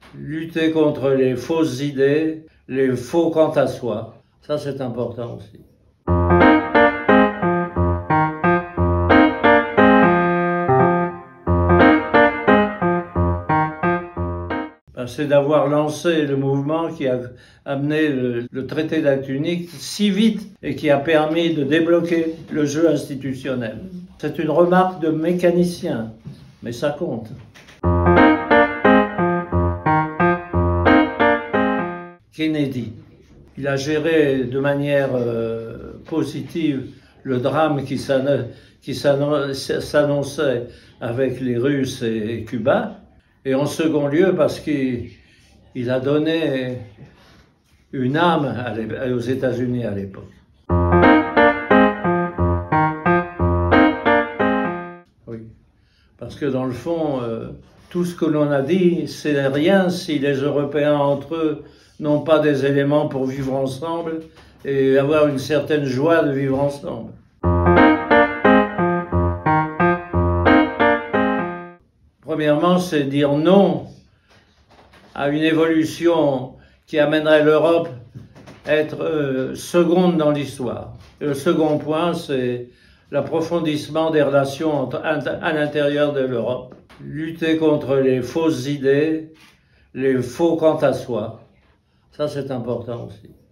Lutter contre les fausses idées, les faux quant à soi. Ça, c'est important aussi. C'est d'avoir lancé le mouvement qui a amené le traité d'acte unique si vite et qui a permis de débloquer le jeu institutionnel. C'est une remarque de mécanicien, mais ça compte. Kennedy, il a géré de manière positive le drame qui s'annonçait avec les Russes et Cuba. Et en second lieu, parce qu'il a donné une âme aux États-Unis à l'époque. Oui, parce que dans le fond, tout ce que l'on a dit, c'est rien si les Européens entre eux n'ont pas des éléments pour vivre ensemble et avoir une certaine joie de vivre ensemble. Premièrement, c'est dire non à une évolution qui amènerait l'Europe à être seconde dans l'histoire. Le second point, c'est l'approfondissement des relations à l'intérieur de l'Europe. Lutter contre les fausses idées, les faux quant à soi. Ça, c'est important aussi.